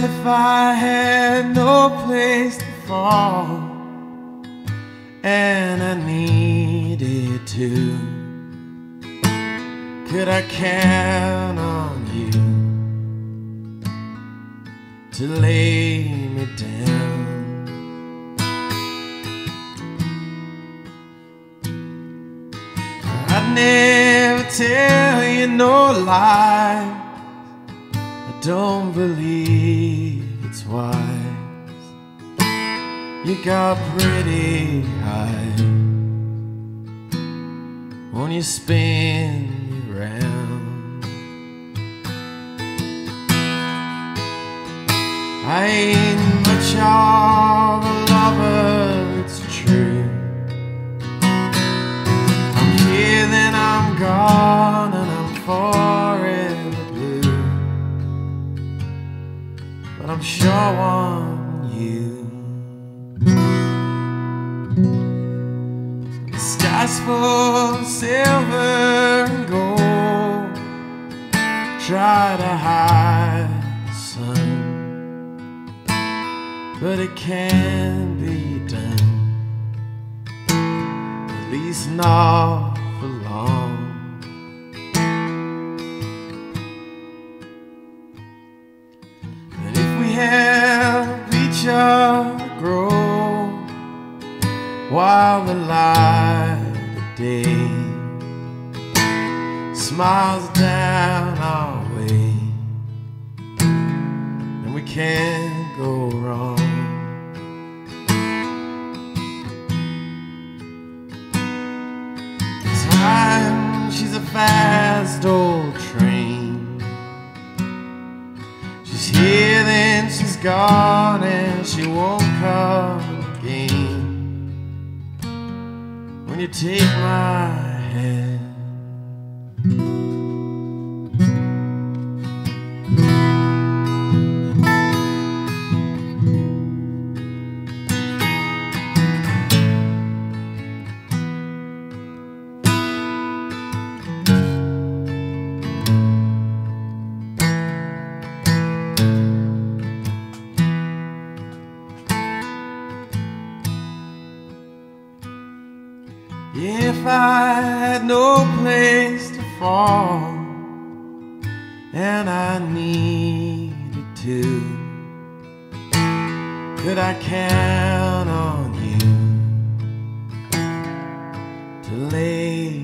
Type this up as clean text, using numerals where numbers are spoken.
if I had no place to fall and I needed to, could I count on you to lay me down? I'd never tell you no lie. I don't believe it's wise. You got pretty high. Won't you spin me round? I ain't much of a lover, it's true. I'm here, then I'm gone, and I'm forever blue. But I'm sure on you. The sky's full of silver and gold. Try to hide the sun, but it can't be done, at least not for long. And if we help each other grow while the light of day smiles down our way, then we can't go wrong. Time, she's a fast old train. She's here, then she's gone, and she won't come again. When you take my hand, if I had no place to fall and I needed to, could I count on you to lay